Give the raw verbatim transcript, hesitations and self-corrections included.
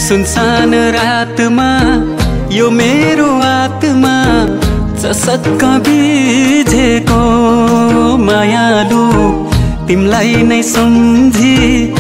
सुनसान रातमा यो मेरो आत्मा चसक्क बिझेको मायालु तिमलाई नै सम्झी